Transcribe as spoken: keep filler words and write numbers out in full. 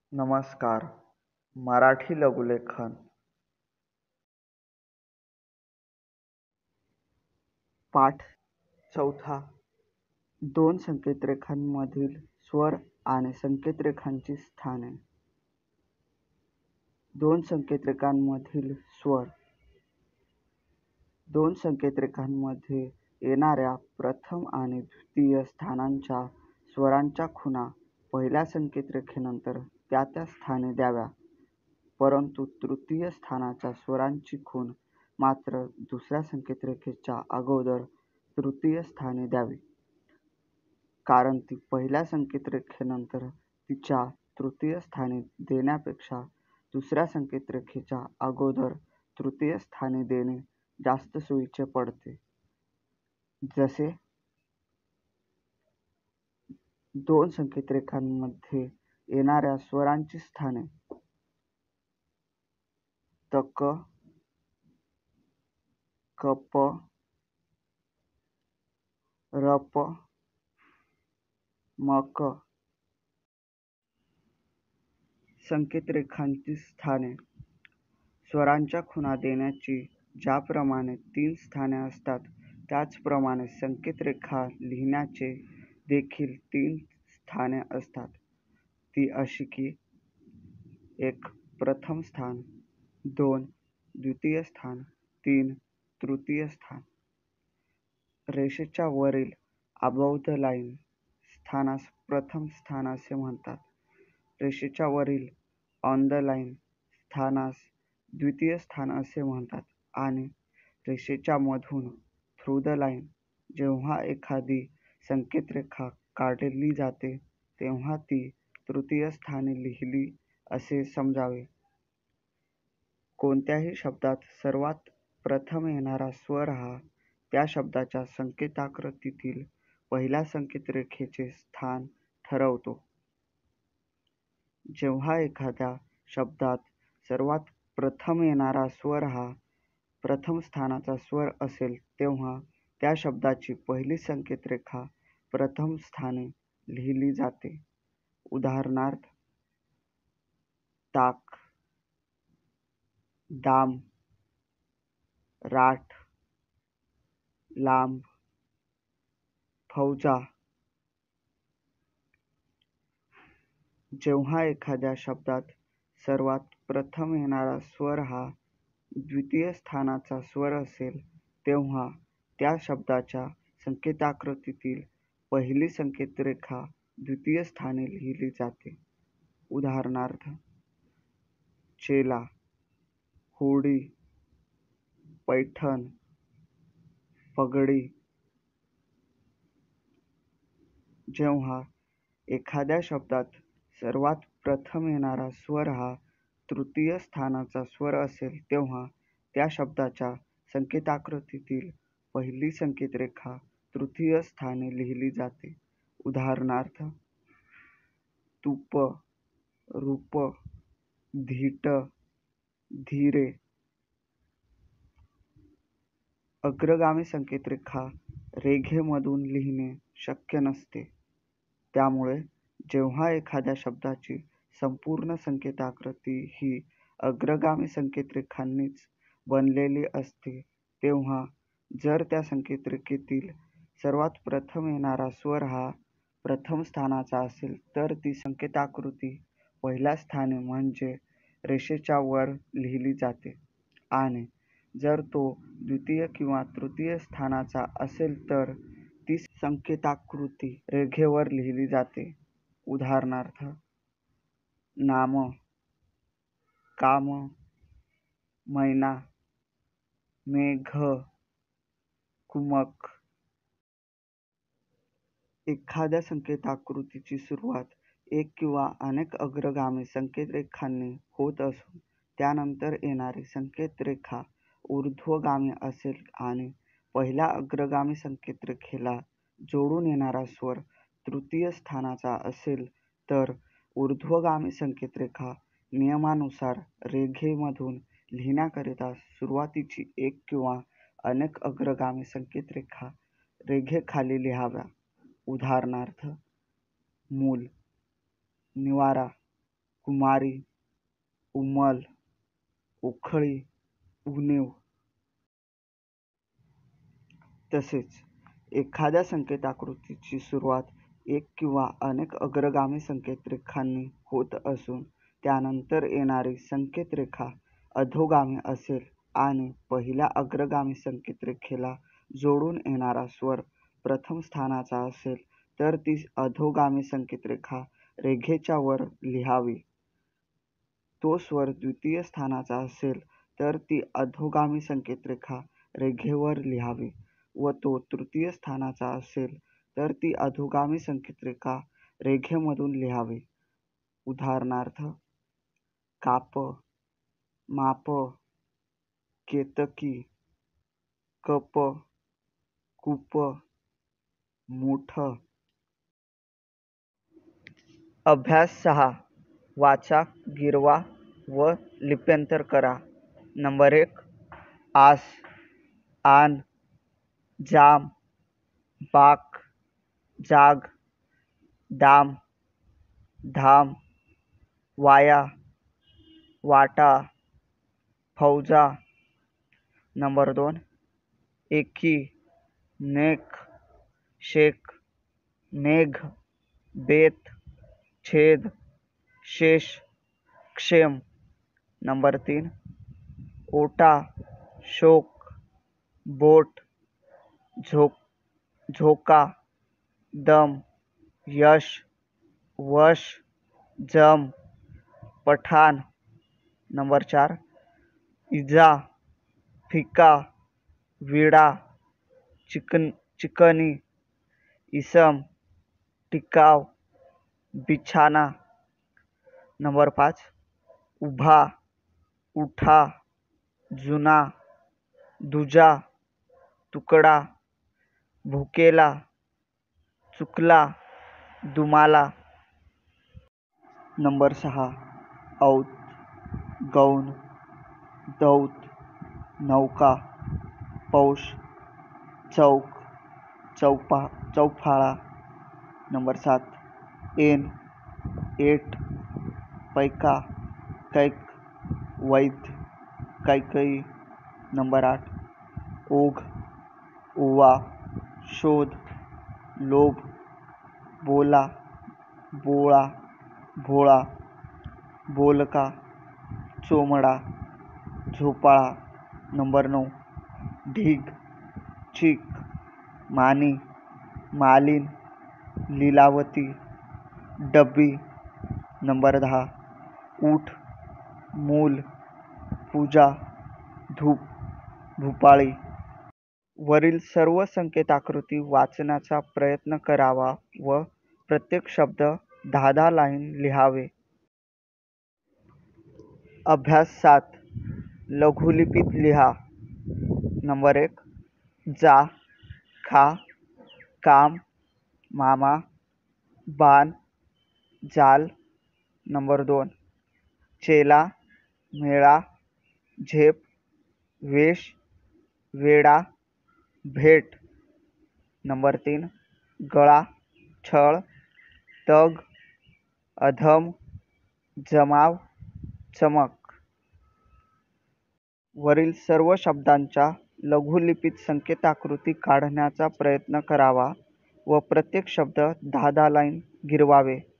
नमस्कार. मराठी लघुलेखन पाठ चौथा. दोन संकेतरेखांमधील स्वर आणि संकेतरेखांची स्थाने. दोन संकेतरेखांमधील स्वर. दोन संकेतरेखांमध्ये येणाऱ्या प्रथम आणि द्वितीय स्थानांच्या स्वरांच्या खुणा पहिल्या संकेतरेखेनंतर त्या त्या स्थानी द्याव्या, परंतु तृतीय स्थानाच्या स्वरांची खूण मात्र दुसऱ्या संकेतरेखेच्या अगोदर तृतीय स्थानी द्यावी, कारण ती पहिल्या संकेतरेखेनंतर तिच्या तृतीय स्थानी देण्यापेक्षा दुसऱ्या संकेतरेखेच्या अगोदर तृतीय स्थानी देणे जास्त सोयीचे पडते. जसे दोन संकेतरेखांमध्ये येणाऱ्या स्वरांची स्थाने तक, कप, रप, मक. संकेतरेखांची स्थाने. स्वरांच्या खुणा देण्याची ज्याप्रमाणे तीन स्थाने असतात, त्याचप्रमाणे संकेतरेखा लिहिण्याचे देखील तीन स्थाने असतात. ती अशी की: एक प्रथम स्थान, दोन द्वितीय स्थान, तीन तृतीय स्थान. रेषेच्या वरील अबोव द लाईन स्थानास प्रथम स्थान असे म्हणतात. रेषेच्या वरील ऑन द लाईन स्थानास द्वितीय स्थान असे म्हणतात आणि रेषेच्या मधून थ्रू द लाईन जेव्हा एखादी संकेतरेखा काढली जाते तेव्हा ती तृतीय स्थानी लिहिली असे समजावे. कोणत्याही शब्दात सर्वात प्रथम येणारा स्वर हा त्या शब्दाच्या संकेताकृतीतील पहिल्या संकेतरेखेचे स्थान ठरवतो. जेव्हा एखाद्या शब्दात सर्वात प्रथम येणारा स्वर हा प्रथम स्थानाचा स्वर असेल तेव्हा त्या शब्दाची पहिली संकेतरेखा प्रथम स्थानी लिहिली जाते. उदाहरणार्थ: ताक, दाम, राठ, लांब, फौजा. जेव्हा एखाद्या शब्दात सर्वात प्रथम येणारा स्वर हा द्वितीय स्थानाचा स्वर असेल तेव्हा त्या शब्दाच्या संकेताकृतीतील पहिली संकेतरेखा द्वितीय स्थानी लिहिली जाते. उदाहरणार्थ: चेला, होडी, पैठण, पगडी. जेव्हा एखाद्या शब्दात सर्वात प्रथम येणारा स्वर हा तृतीय स्थानाचा स्वर असेल तेव्हा त्या शब्दाच्या संकेताकृतीतील पहिली संकेतरेखा तृतीय स्थानी लिहिली जाते. उदाहरणार्थ: तूप, रूप, धीट, धीरे. अग्रगामी संकेतरेखा रेघेमधून लिहिणे शक्य नसते. त्यामुळे जेव्हा एखाद्या शब्दाची संपूर्ण संकेताकृती ही अग्रगामी संकेतरेखांनीच बनलेली असते तेव्हा जर त्या संकेतरेखेतील सर्वात प्रथम येणारा स्वर हा प्रथम स्थानाचा असेल तर ती संकेताकृती पहिल्या स्थानी म्हणजे रेषेच्या वर लिहिली जाते आणि जर तो द्वितीय किंवा तृतीय स्थानाचा असेल तर ती संकेताकृती रेघेवर लिहिली जाते. उदाहरणार्थ: नाम, काम, मैना, मेघ, कुमक. एखाद्या संकेताकृतीची सुरुवात एक किंवा अनेक अग्रगामी संकेतरेखांनी होत असून त्यानंतर येणारी संकेतरेखा ऊर्ध्वगामी असेल आणि पहिल्या अग्रगामी संकेतरेखेला जोडून येणारा स्वर तृतीय स्थानाचा असेल तर ऊर्ध्वगामी संकेतरेखा नियमानुसार रेघेमधून लिहिण्याकरिता सुरुवातीची एक किंवा अनेक अग्रगामी संकेतरेखा रेघेखाली लिहाव्या. उदाहरणार्थ: मूल, निवारा, कुमारी, उमल, उखळी, उणीव. तसेच एखाद्या संकेताकृतीची सुरुवात एक किंवा अनेक अग्रगामी संकेतरेखांनी होत असून त्यानंतर येणारी संकेतरेखा अधोगामी असेल आणि पहिल्या अग्रगामी संकेतरेखेला जोडून येणारा स्वर प्रथम स्थानाचा असेल तर ती अधोगामी संकेतरेखा रेघेच्या वर लिहावी. तो स्वर द्वितीय स्थानाचा असेल तर ती अधोगामी संकेतरेखा रेघेवर लिहावी व तो तृतीय स्थानाचा असेल तर ती अधोगामी संकेतरेखा रेघेमधून लिहावी. उदाहरणार्थ काप, माप, केतकी, कप, कूप, मूठ. अभ्यास सहा. वाचा, गिरवा व लिप्यंतर करा. नंबर एक. आस, आन, जाम, बाक, जाग, दाम, धाम, वाया, वाटा, फौजा. नंबर दोन. एकी, नेक, शेक, मेघ, बेत, छेद, शेष, क्षेम. नंबर तीन. ओटा, शोक, बोट, झोक झोका, दम, यश, वश, जम, पठाण. नंबर चार. इजा, फिका, विडा, चिकन चिकनी, इसम, टिकाव, बिछाना. नंबर पाच. उभा, उठा, जुना, दुजा, तुकडा, भुकेला, चुकला, दुमाला. नंबर सहा. औत, गौण, दौत, नौका, पौष, चौक, चौपा चौफाळा. नंबर सात. ऐन, ऐट, पैका, कैक, वैध, कैकई. नंबर आठ. ओघ, ओवा, शोध, लोभ, बोला, बोळा, भोळा, बोलका, चोमडा, झोपाळा. नंबर नऊ. ढीग, चीक, मानी, मालीन, लीलावती, डब्बी. नंबर दहा. ऊठ, मूल, पूजा, धूप, भूपाळी. वरील सर्व संकेताकृती वाचण्याचा प्रयत्न करावा व प्रत्येक शब्द दहा दहा लाईन लिहावे. अभ्यास सात. लघुलिपीत लिहा. नंबर एक. जा, खा, काम, मामा, बाण, जाल. नंबर दोन. चेला, मेळा, झेप, वेश, वेडा, भेट. नंबर तीन. गळा, छळ, तग, अधम, जमाव, चमक. वरील सर्व शब्दांच्या लघुलिपीत संकेताकृती काढण्याचा प्रयत्न करावा व प्रत्येक शब्द दहा दहा लाईन गिरवावे.